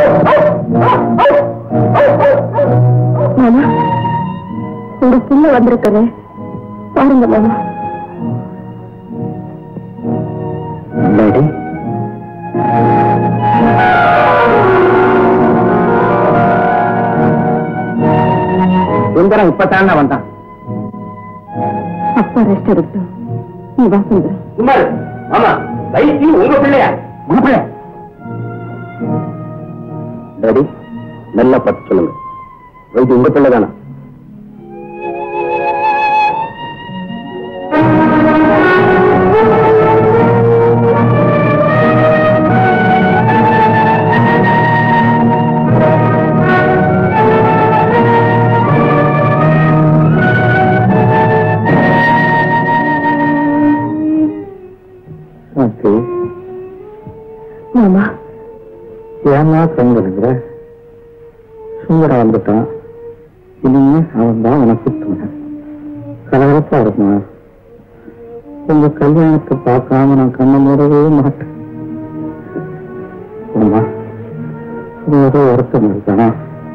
மாமா, உங்க புள்ள வந்திருக்கவே பாருங்க மாமா. சுந்தரம் இப்பதான் வந்தான். அப்பா ரெஸ்ட் எடுக்கட்டும், நீ வா சுந்தரம். குமார், ஆமா வைத்தி உங்க பிள்ளையா? உங்க பிள்ளை. டாடி நல்லா பார்த்து சொல்லுங்க, வைத்தி உங்க பிள்ளை தானா? மாமா, ஏன்னா கண்களுங்கிற சுந்தரம் வந்துட்டான். இனிமே அவன் தான் உனக்கு தூண கலகலப்பா இருக்குமா? உங்க கல்யாணத்தை பார்க்காம நான் கண்ணை மூடவே மாட்டேன். ஆமா, ஏதோ வருத்தம் இருக்கானா?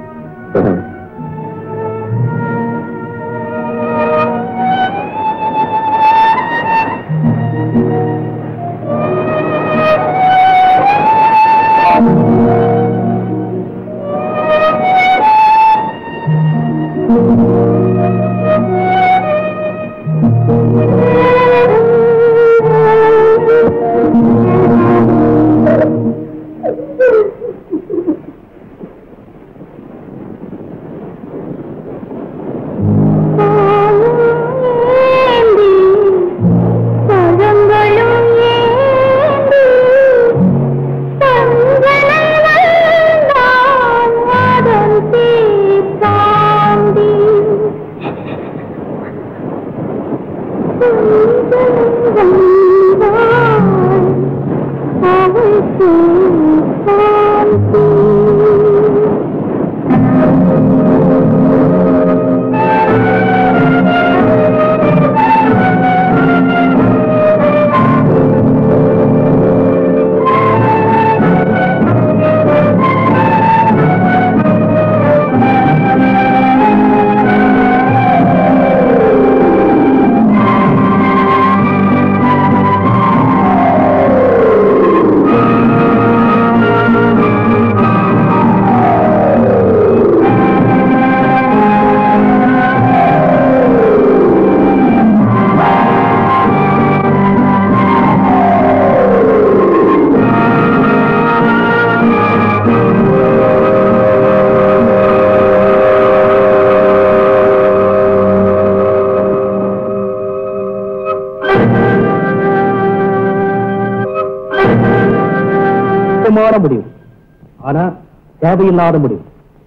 முடியும், ஆனா தேவையில்லாத முடியும்.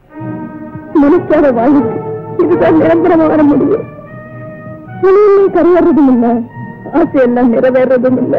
நினைக்காத வாழ்க்கை இதுதான் நிரந்தரமான முடியும். துணியிலே கரையறதும் இல்லை, ஆசையெல்லாம் நிறைவேறதும் இல்லை.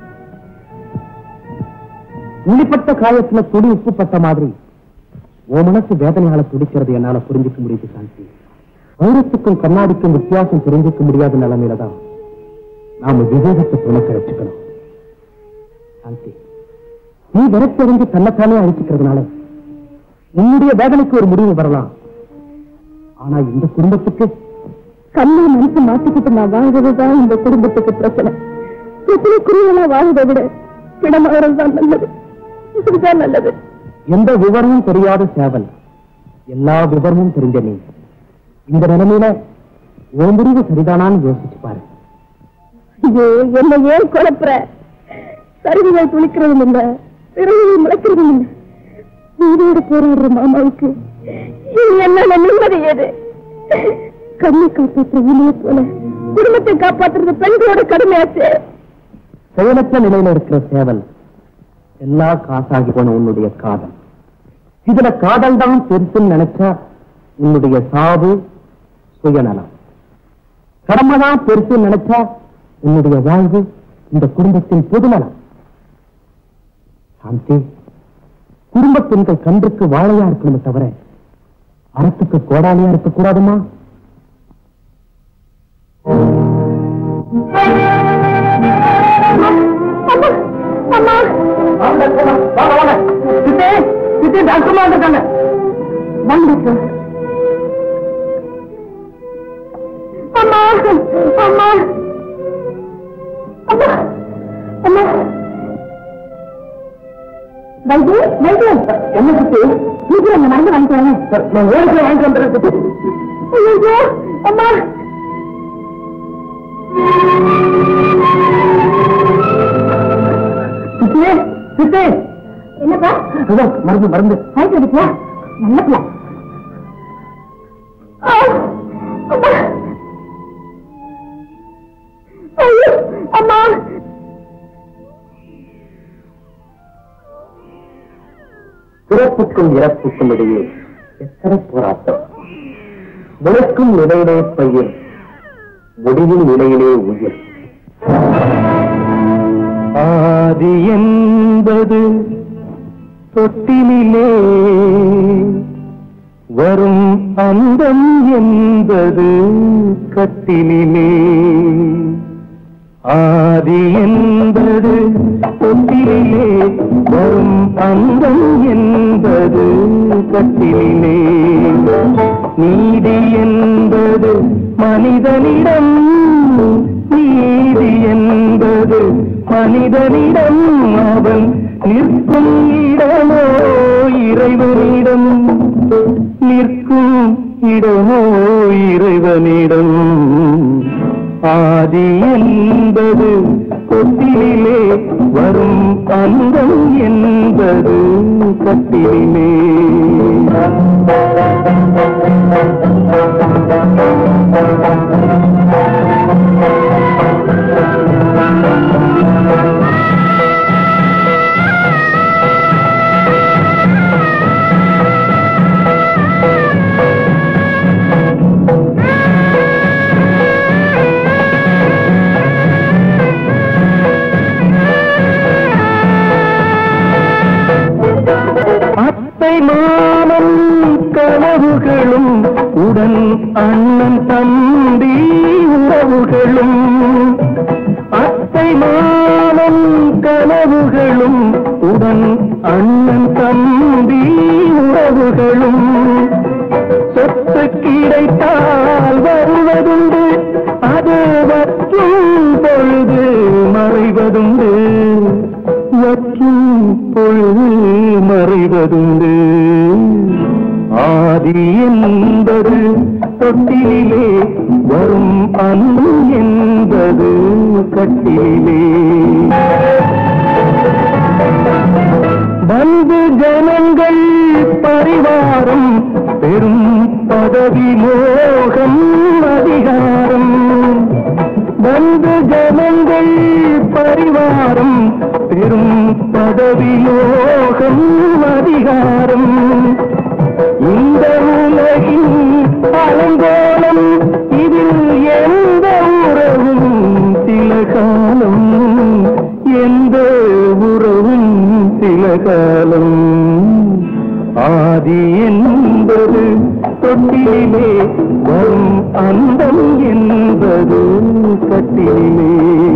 உள்ளிப்பட்ட காயத்துல துணி உப்புப்பட்ட மாதிரி உன் மனசு வேதனையால துடிக்கிறது என்னால புரிஞ்சுக்க முடியுது சாந்தி. வைரத்துக்கும் கண்ணாடிக்கும் வித்தியாசம் புரிஞ்சுக்க முடியாத நிலைமையிலதான் நாம விவேகத்தை துணக்க வச்சுக்கணும். சாந்தி, நீ விரட்டறிஞ்சு தன்னைத்தானே அழிச்சுக்கிறதுனால உன்னுடைய வேதனைக்கு ஒரு முடிவு வரலாம். ஆனா இந்த குடும்பத்துக்கு கண்ணை மனசு மாத்திக்கிட்டு நான் வாழ்வதுதான் இந்த குடும்பத்துக்கு பிரச்சனை. பிரச்சனைக்குரியவனா வாழ்வதை விட இடமாகறதுதான் நல்லது. இதுதான் நல்லது. எந்த விவரமும் தெரியாத சேவல், எல்லா விவரமும் தெரிஞ்ச நீ இந்த நிலைமையில ஒரு முடிவு சரிதானான்னு யோசிச்சு பாரு. ஐயோ, என்ன ஏன் குழப்புற? கருவிகள் துளிக்கிறதும் இல்லை, பிறகு முளைக்கிறதும் இல்லை. வீடோடு போராடுற மாமாவுக்கு என்ன நிம்மதி ஏது? கண்ணை காப்பாற்ற இணைய போல குடும்பத்தை காப்பாற்றுறது பெண்களோட கடுமையாச்சு. செயலற்ற நிலையில இருக்கிற சேவல் எல்லா காசாகி போன உன்னுடைய காதல். இதுல காதல் தான் பெருசுன்னு நினைச்சா உன்னுடைய சாவு சுயநலம். கடமைதான் பெருசுன்னு நினைச்சா உன்னுடைய வாழ்வு இந்த குடும்பத்தின் பொதுநலம். சாந்தி, குடும்ப பெண்கள் கன்றுக்கு வாழையா இருக்கணுமே தவிர அரசுக்கு கோடாலியா இருக்க கூடாதுமா? சித்தி டாக்டர்மா வந்திருக்காங்க. வாங்க டாக்டர். அம்மா அம்மா அம்மா அம்மா வைத்திய வைத்திய என்ன சித்தி? நீங்க அந்த மருந்து வாங்கிக்கோங்க. நான் ஓடிச்சு வாங்கிட்டு வந்துடுறேன் சித்தி. ஐயோ அம்மா சித்தி சித்தி என்னப்பா மருந்து மருந்து வாங்கிட்டு வந்துட்டியா? நல்ல பிள்ளை. அம்மா ஐயோ அம்மா பிறப்புக்கும் இறப்புக்கும் இடையே எத்தனை போராட்டம். விளக்கும் நிலையிலே பயிர், முடிவின் நிலையிலே உயிர். ஆதி என்பது தொட்டிலே வரும், அந்தம் என்பது கட்டிலே. ஆதி என்பது தொட்டிலே வரும், அந்தம் என்பது கட்டிலே. நீதி என்பது மனிதனிடம், நீதி என்பது மனிதனிடம், அவன் நிற்கும் இடமோ இறைவனிடம், நிற்கும் இடமோ இறைவனிடம். ஆதி என்பது கொட்டிலே வரும், அந்தம் என்பது கட்டிலே. மாமன் கனவுகளும் உடன் அண்ணன் தம்பி உறவுகளும், அத்தை மாமன் கனவுகளும் உடன் அண்ணன் தம்பி உறவுகளும். சொத்து கிடைத்தால் வருவதுண்டு, அது வற்றும் பொழுது மறைவதுண்டு, வற்றும் பொழுது மறைவதுண்டு. ஆதி என்பது தொட்டிலே வரும், அன்பு என்பது கட்டிலே. வந்து ஜனங்கள் பரிவாரம் பெரும் பதவி மோகம் அதிகாரம். வந்து ஜனங்கள் பரிவாரம் பெரும் பதவி மோகம் அதிகாரம். இந்த உலகின் அலங்கோலம், இதில் எந்த உறவும் சில காலம், எந்த உறவும் சில காலம். ஆதி என்பது தொட்டிலே வரும், அந்தம் என்பது கட்டிலே.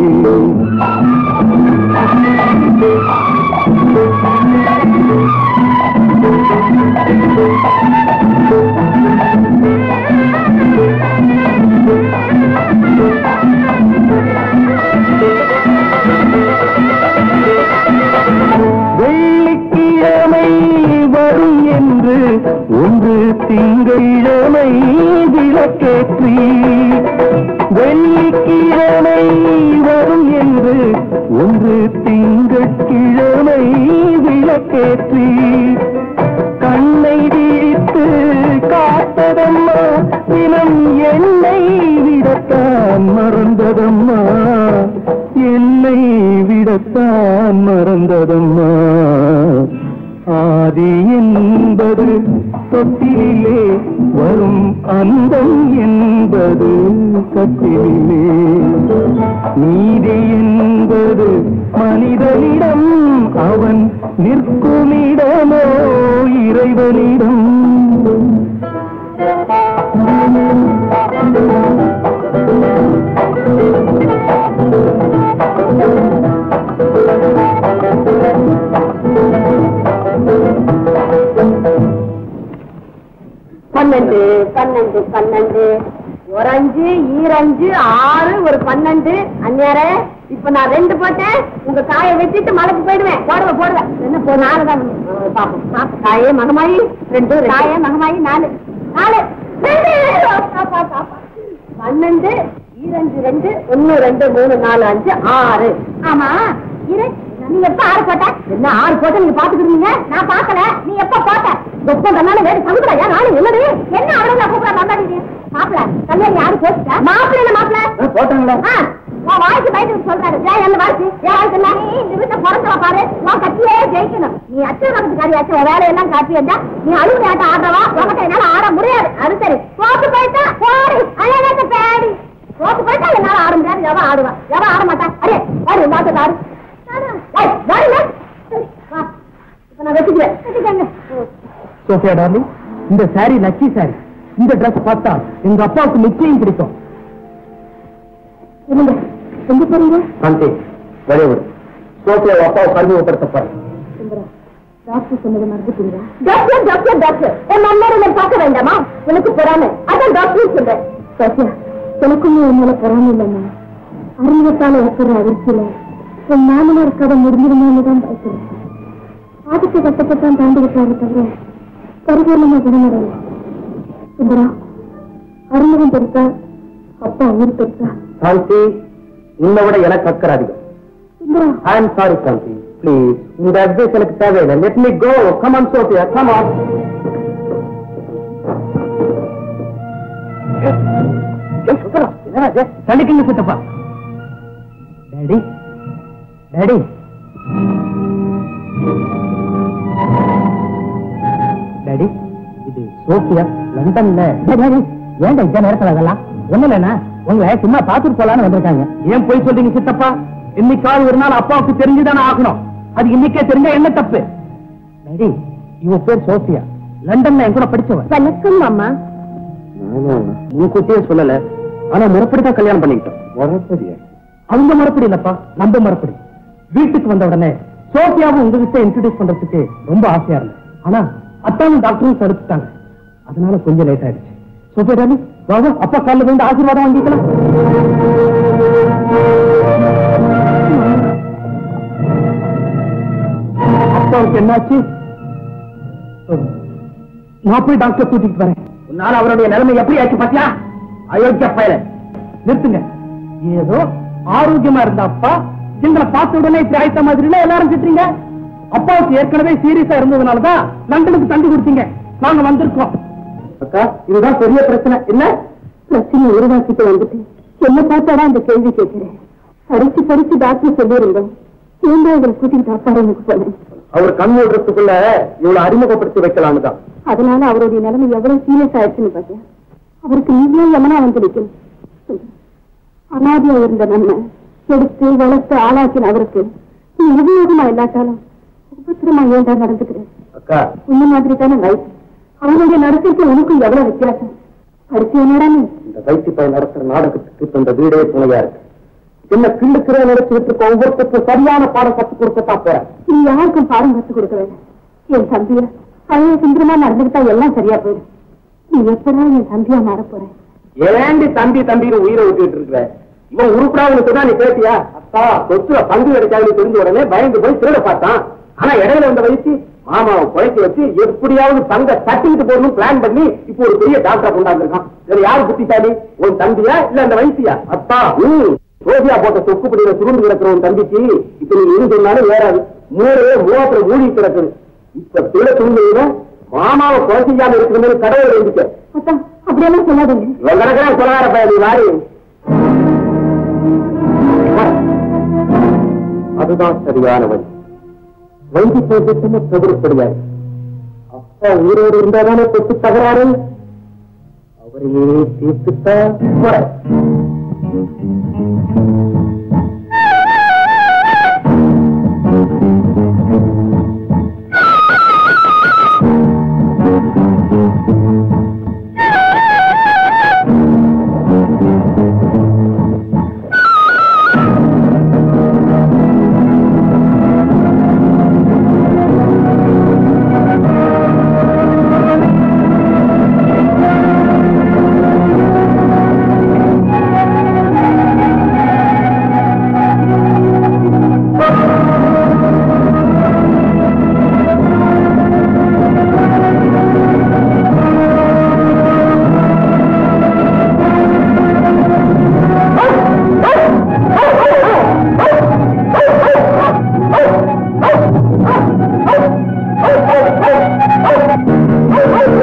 வெள்ளிக்கிழமை வரும் என்று ஒன்று திங்களிழமை விளக்கேற்றி, வெள்ளிக்கிழமை வரும் என்று ஒன்று திங்கட்கிழமை விளக்கேற்றி, கண்ணை விழித்து காத்ததம்மா தினம் என்னை விடத்தான் மறந்ததம்மா, என்னை விடத்தான் மறந்ததம்மா. ஆதி என்பது தொட்டிலே வரும், அந்தம் என்பது கட்டிலே. நீதி என்பது மனிதனிடம், அவன் நிற்குமிடமோ இறைவனிடம். 12 12 12 ஒரு 5 ஈரஞ்சு 6 ஒரு 12 அந்நேரே இப்ப நான் 2 போட்டேன் உங்க காயை வெட்டிட்டு மலைக்கு போயிடுவேன் போடுவேன் என்ன போ 4 தான் பாப்போம் காயே மகமாயி 2 காயே மகமாயி 4 12 ஈரஞ்சு 2 1 2 3 4 5 6 ஆமா நீ எப்ப 6 போட்ட என்ன 6 போட்ட நீங்க பாத்துக்கிட்டீங்க நான் பாக்கல நீ எப்ப போட்ட சொப்பனால வேற சமுத்திரம் ஏன் நானும் என்னது என்ன அவ்வளவு கூப்பிட வந்தாடி மாப்பிள கல்யாணம் யாரு போட்டா மாப்பிள போட்டாங்களா உன் வாய்க்கு பயந்து சொல்றாரு ஏன் என்ன வாய்க்கு ஏன் வாய்க்கு இல்ல நீ இந்த வீட்டை பிறந்தவ பாரு உன் கட்சியே ஜெயிக்கணும் நீ அச்சவரத்துக்கு காரியாச்சு உன் வேலையெல்லாம் காட்டி வந்தா நீ அழுகு ஆட்டம் ஆடுறவா உங்ககிட்ட என்னால ஆட முடியாது அது சரி போட்டு போயிட்டா போடி அழகாத்த பேடி போட்டு போயிட்டா என்னால ஆட முடியாது எவ ஆடுவா எவ ஆட மாட்டா அரே வாரு மாத்த ஆடு சோஃபியா டார்லிங், இந்த சாரி லக்கி சாரி. இந்த டிரஸ் பார்த்தா எங்க அப்பாவுக்கு நிச்சயம் பிடிக்கும். எங்க போறீங்க? சோஃபியா அப்பாவை அறிமுகப்படுத்தப்பாரு. டாக்டர் சொன்னதை மறந்துட்டீங்களா? டாக்டர் என் அம்மாவை பார்க்க வேண்டாமா? உனக்கு பொறாமை, அதான் டாக்டர் சொல்றேன். சோஃபியா, எனக்கும் என் மேல பொறாமை இல்லைம்மா. அறிமுகத்தால ஏற்படுற அதிர்ச்சியில என் மாமனார் கதை முடிஞ்சிருமான்னு பயப்படுறேன். ஆதிக்க கட்டப்பட்டான் தாண்டி விட்டாரு தவிர பரிபூர்ணமா குணமடையில. சுந்தரா, அறிமுகம் பெருசா அப்பா உயிர் பெருசா? சாந்தி, உன்னை விட எனக்கு அக்கறை அதிகம். சுந்தரா, I am sorry Shanti, please இந்த அட்வைஸ் எனக்கு தேவையில்லை. Let me go. Come on Sophia, come on. தள்ளிக்கிங்க சித்தப்பா. டாடி டாடி டாடி, இது சோஃபியா லண்டன்ல. ஏன்டா இந்த நேரத்தில் அதெல்லாம் ஒண்ணு இல்லைன்னா உங்களை சும்மா பாத்துட்டு போலான்னு வந்திருக்காங்க. ஏன் போய் சொல்றீங்க சித்தப்பா? இன்னைக்காவது ஒரு நாள் அப்பாவுக்கு தெரிஞ்சுதானே ஆகணும். அது இன்னைக்கே தெரிஞ்சா என்ன தப்பு? டாடி, இவ பேர் சோஃபியா, லண்டன்ல என் கூட படிச்சவன். வணக்கம் மாமா. முன்கூட்டியே சொல்லல, ஆனா முறைப்படிதான் கல்யாணம் பண்ணிக்கிட்டோம். முறைப்படியா? அவங்க மறுபடி இல்லப்பா, நம்ம மறுபடி. வீட்டுக்கு வந்த உடனே சோஃபியாவும் உங்ககிட்ட இன்ட்ரோடியூஸ் பண்றதுக்கு ரொம்ப ஆசையா இருந்தேன். ஆனா அத்தாவும் டாக்டரும் தடுத்துட்டாங்க. அதனால கொஞ்சம் லேட் ஆயிடுச்சு. சோஃபியா டாலி, வாங்க அப்பா காலில் வந்து ஆசீர்வாதம் வாங்கிக்கலாம். அப்பாவுக்கு என்னாச்சு? நான் போய் டாக்டர் கூட்டிட்டு வரேன். உன்னால அவருடைய நிலைமை எப்படி ஆச்சு பாத்தியா? அயோக்கிய பயல. நிறுத்துங்க. ஏதோ ஆரோக்கியமா இருந்த அப்பா எங்களை பார்த்த உடனே இப்படி ஆயிட்ட மாதிரி எல்லாரும் திட்டுறீங்க. அப்பாவுக்கு ஏற்கனவே சீரியஸா இருந்ததுனாலதான் லண்டனுக்கு தண்டி கொடுத்தீங்க. நாங்க வந்திருக்கோம். அக்கா, இதுதான் பெரிய பிரச்சனை. என்ன பிரச்சனை உருவாக்கிட்டு வந்துட்டு என்ன பார்த்தாடா அந்த கேள்வி கேட்கிறேன். படிச்சு டாக்டர் சொல்லியிருந்தோம். அவங்களை கூட்டிட்டு அப்பாருக்கு போனேன். அவர் கண் மூடுறதுக்குள்ள இவ்வளவு அறிமுகப்படுத்தி வைக்கலாம்னு தான். அதனால அவருடைய நிலைமை எவ்வளவு சீரியஸ் ஆயிடுச்சுன்னு பார்த்தேன். அவருக்கு நீங்களே எமனா வந்து நிற்கும். அனாதியா இருந்த நம்ம எடுத்து வளர்த்து ஆளாக்கின அவருக்கு நீ உபயோகமா இல்லாட்டாலும் உபத்திரமா ஏண்டா நடந்துக்கிறேன். அக்கா, இந்த மாதிரி தானே லைஃப். அவனுடைய நடத்திற்கு உனக்கும் எவ்வளவு வித்தியாசம். படிச்சு என்னடா நீ? இந்த வைத்தியப்பாய் நடத்துற நாடகத்துக்கு இப்ப இந்த வீடே துணையா இருக்கு. என்ன கிள்ளுக்கிற நினைச்சுட்டு இருக்க ஒவ்வொருத்தருக்கும் சரியான பாடம் கற்றுக் கொடுக்கத்தான் போறேன். நீ யாருக்கும் பாடம் கற்றுக் கொடுக்க வேண்டாம். என் தம்பிய பழைய சுந்தரமா நடந்துகிட்டா எல்லாம் சரியா போயிடும். நீ எப்பதான் என் தம்பியா மாற போறேன்? ஏண்டி தம்பின்னு உயிரை விட்டுட்டு இருக்கிற? இவன் உருப்படாவுக்கு தான் நீ கேட்டியா? அப்பா சொத்துல பங்கு கிடைக்காது தெரிஞ்ச உடனே பயந்து போய் திருட பார்த்தான். ஆனா இடையில வந்த வயசு மாமாவை குறைச்சி வச்சு எப்படியாவது தங்க தட்டிக்கிட்டு போடணும் பிளான் பண்ணி இப்போ ஒரு பெரிய டாக்டரை கொண்டாந்துருக்கான். வேற யாரு புத்திசாலி? உன் தம்பியா இல்ல அந்த வயசியா? அப்பா, ரோஜியா போட்ட சொக்கு படியில சுருண்டு கிடக்குற உன் தம்பிக்கு இப்ப நீங்க எது சொன்னாலும் வேறாது. மூவாத்திர மூடி கிடக்குது. இப்ப திருட சுருண்டு மாமாவை கொலை செய்யாம இருக்கிற மாதிரி கடவுள் இருந்துச்சு. அப்படியெல்லாம் சொல்லாதீங்க. கணக்கெல்லாம் சொல்லாரப்பா, நீ வாரி. அதுதான் சரியான வழி. வைத்தி போட்டு தவறுபடியாது. அப்பா உயிரோடு இருந்தாதானே தொட்டு தகராறு. அவரையே தீர்த்துட்டா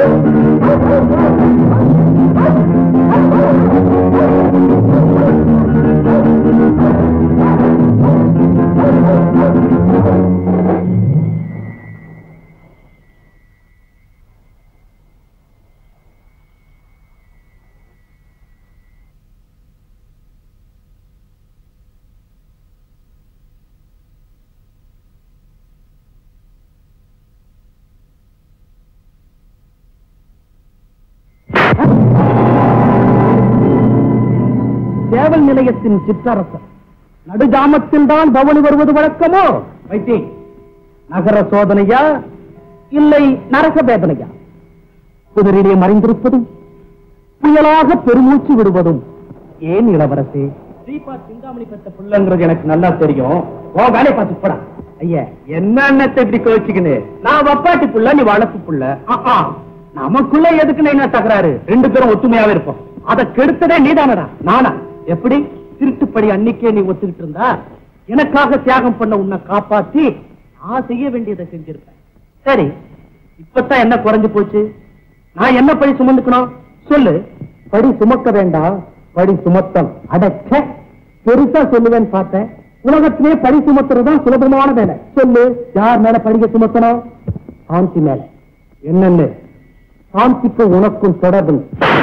சேவல் நிலையத்தின் சிற்றரசர் நடுஜாமத்தில் தான் பவனி வருவது வழக்கமோ? வைத்தி, நகர சோதனையா இல்லை நரக வேதனையா? குதிரையிலே மறைந்திருப்பதும் புயலாக பெருமூச்சு விடுவதும் ஏன் இளவரசே? சிந்தாமணி பெற்ற புள்ளங்கிறது எனக்கு நல்லா தெரியும். வேலை பார்த்து போடா. ஐயா, என்ன இப்படி கோச்சிக்கின்னு? நான் வப்பாட்டி புள்ள, நீ வளர்ப்பு புள்ள. நமக்குள்ள எதுக்கு என்ன தகராறு? ரெண்டு பேரும் ஒத்துமையாவே இருப்போம். அதை கெடுத்ததே நீதானடா, நானா? எப்படி திருட்டுப்படி அன்னைக்கே நீ ஒத்துக்கிட்டு இருந்தா எனக்காக தியாகம் பண்ண உன்னை காப்பாத்தி நான் செய்ய வேண்டியதை செஞ்சிருப்பேன். சரி, இப்பதான் என்ன குறைஞ்சு போச்சு? நான் என்ன படி சுமந்துக்கணும் சொல்லு. படி சுமக்க வேண்டாம், படி சுமத்தம். அடச்ச, பெருசா சொல்லுவேன்னு பார்த்தேன். உலகத்திலே படி சுமத்துறதுதான் சுலபமான வேலை. சொல்லு, யார் மேல படிக்க சுமத்தணும்? சாந்தி மேல. என்னன்னு? சாந்திக்கு உனக்கும் தொடர்பு.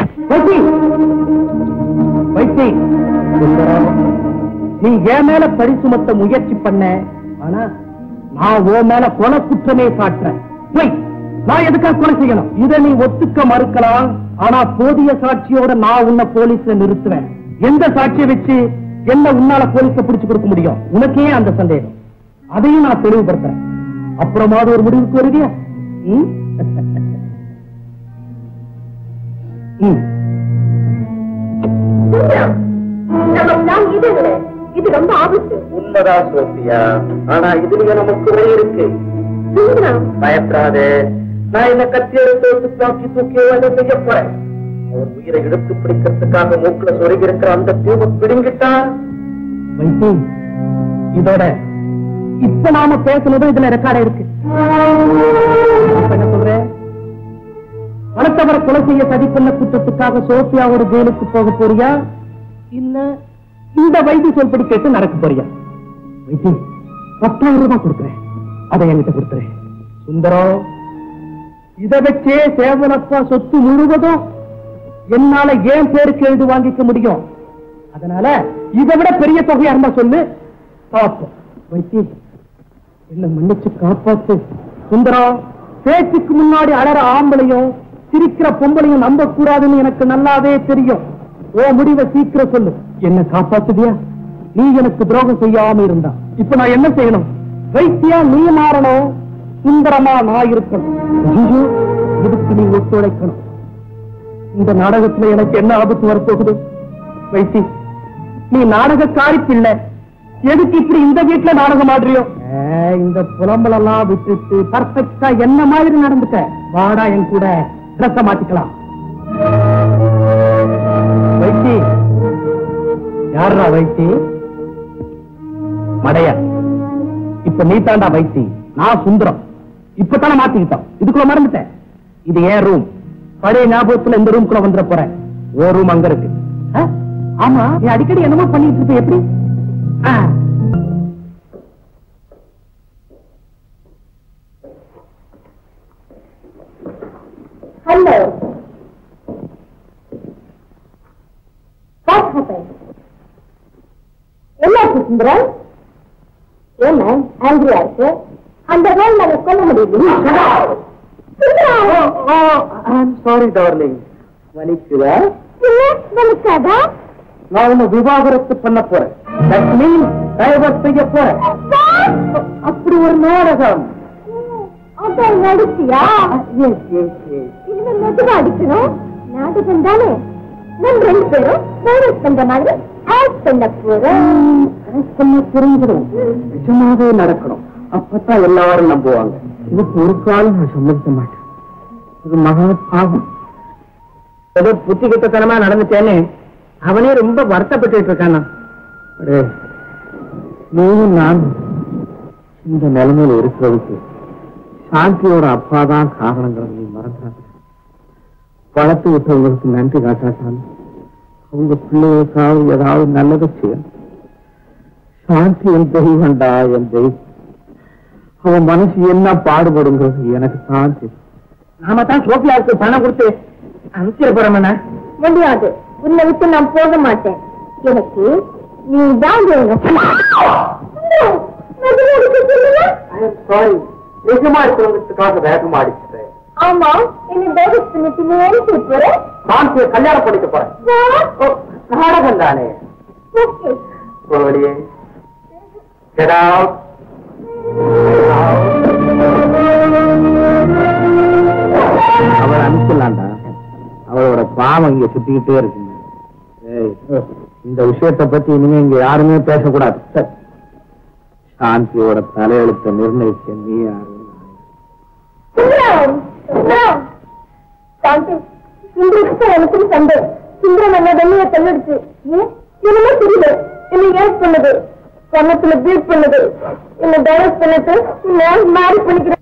வைத்தி, நீ என் மேல பழி சுமத்த முயற்சி பண்ண, ஆனா நான் உன் மேல கொலை குற்றமே சாட்டுறேன். நான் எதுக்காக கொலை செய்யணும்? இதை நீ ஒத்துக்க மறுக்கலாம், ஆனா போதிய சாட்சியோட நான் உன்னை போலீஸ்ல நிறுத்துவேன். எந்த சாட்சியை வச்சு என்ன உன்னால போலீஸ்ல பிடிச்சு கொடுக்க முடியும்? உனக்கே அந்த சந்தேகம். அதையும் நான் தெளிவுபடுத்துறேன். அப்புறமாவது ஒரு முடிவுக்கு வருவியா? இது ரொம்ப ஆபத்து. உண்மைதான் சோபியா, ஆனா இதுலயே நமக்கு ஒரே இருக்கு. பயப்படாதே, நான் என்ன கத்தி எடுத்து தூக்கி செய்ய போறேன். அவர் உயிரை எடுத்து பிடிக்கிறதுக்காக மூக்குல சொருகி இருக்கிற அந்த டியூபை பிடுங்கிட்டா. இதோட இப்ப நாம பேசுனதும் இதுல ரெக்கார்ட் இருக்கு. என்ன சொல்றேன்? வளர்த்தவரை கொலை செய்ய சதி பண்ண குற்றத்துக்காக சோபியா ஒரு ஜெயிலுக்கு போக போறியா, இல்ல இந்த வைத்திய சொல்படி கேட்டு நடக்க போறியா? வைத்திய 10,000 ரூபாய் கொடுக்குறேன், அதை என்கிட்ட கொடுத்துறேன். சுந்தரம், இதை வச்சே சேவனப்பா சொத்து முழுவதும் என்னால ஏன் பேருக்கு எழுதி வாங்கிக்க முடியும். அதனால இதை விட பெரிய தொகையா இருந்தா சொல்லு, பார்ப்போம். வைத்திய, என்ன மன்னிச்சு காப்பாத்து. சுந்தரம், பேச்சுக்கு முன்னாடி அழற ஆம்பளையும் சிரிக்கிற பொம்பளையும் நம்ப கூடாதுன்னு எனக்கு நல்லாவே தெரியும். ஓ முடிவை சீக்கிரம் சொல்லு. என்ன காப்பாத்துதியா? நீ எனக்கு துரோகம் செய்யாம இருந்தா இப்ப நான் என்ன செய்யணும்? வைத்தியா நீ மாறணும், சுந்தரமா நான் இருக்கணும். இதுக்கு நீ ஒத்துழைக்கணும். இந்த நாடகத்துல எனக்கு என்ன ஆபத்து வரப்போகுது? வைத்தி, நீ நாடகக்காரி பிள்ளை, எதுக்கு இப்படி இந்த வீட்டுல நாடகம் ஆடுறியோ? இந்த புலம்பலெல்லாம் விட்டுட்டு பர்ஃபெக்டா என்ன மாதிரி நடந்துட்ட. வாடா என் கூட, ட்ரெஸ்ஸ மாத்திக்கலாம். வைத்தி, யாரா வைத்தி? மடையா, இப்ப நீ தாண்டா வைத்தி, நான் சுந்தரம். இப்பதானே மாத்திக்கிட்டோம், இதுக்குள்ள மறந்துட்டேன். இது ஏன் ரூம். பழைய ஞாபகத்துல இந்த ரூம்குள்ள வந்துட போறேன். ஓ ரூம் அங்க இருக்கு. ஆமா, நீ அடிக்கடி என்னமோ பண்ணிட்டு இருக்க, எப்படி? Hello. What happened? என்ன சுந்தரம்? என்ன ஆங்கிரியா இருக்கு? அந்த ரோல் நாங்க கொல்ல முடியுது. சாரி டார்லிங், வலிக்குதா? வலிக்காதா? நான் உன்னை விவாகரத்து பண்ண போறேன். That means டைவர்ஸ் செய்ய போறேன். அப்படி ஒரு நாடகம். அதான் நடிச்சியா? இதுல மெதுவா அடிக்கணும். நாடகம் தானே. நம்ம 2 பேரும் டைவர்ஸ் பண்ற மாதிரி ஆக்ட் பண்ண போறோம். புரிஞ்சிடும். நிஜமாவே நடக்கணும். அப்பதான் எல்லாரும் நம்புவாங்க. இதுக்கு ஒரு காலம் நான் சம்மதிக்க மாட்டேன். இது மகா பாவம். ஏதோ புத்திகிட்டத்தனமா நடந்துட்டேன்னு அவனே ரொம்ப வருத்தப்பட்டு இருக்கானா? நீயும் நான் இந்த நிலைமையில இருக்கிறதுக்கு சாந்தியோட அப்பாதான் காரணங்கிறது நீ மறந்துடாத. வளர்த்து விட்டவங்களுக்கு நன்றி காட்டாட்டாலும் அவங்க பிள்ளைகளுக்காக ஏதாவது நல்லதை செய்யணும். சாந்தி என் தெய்வண்டா, என் தெய்வம். அவன் மனசு என்ன பாடுபடுங்கிறது எனக்கு தான் தெரியும். நாம தான் சோபியாவுக்கு பணம் கொடுத்து அனுப்பிச்சிட போறோம்னா முடியாது. உன்னை விட்டு நான் போக மாட்டேன். எனக்கு நீ தான் வேணும். நிஜமா இருக்கிறவங்களுக்காக வேகமா அடிச்சுட்டேன். ஆமா, என்ன தேவஸ்து போறேன். சாந்தியை கல்யாணம் பண்ணிக்க போறேன். நாடகம் தானே. அவளை அனுப்பிடலாண்டா. அவளோட பாவம் இங்க சுத்திக்கிட்டே இருக்குங்க. இந்த விஷயத்தை பத்தி இனிமே இங்க யாருமே பேசக்கூடாது. சாந்தியோட தலையெழுத்தை நிர்ணயிக்க நீ யாரு? எனக்கும் சண்டை. சுந்தரம் என்ன வெள்ளைய தள்ளிடுச்சு. என்னமே புரியுது. என்ன ஏன் பண்ணுது? கண்ணத்துல பீட் பண்ணுது. என்ன டைவர்ஸ் பண்ணிட்டு மாறி பண்ணிக்கிறேன்.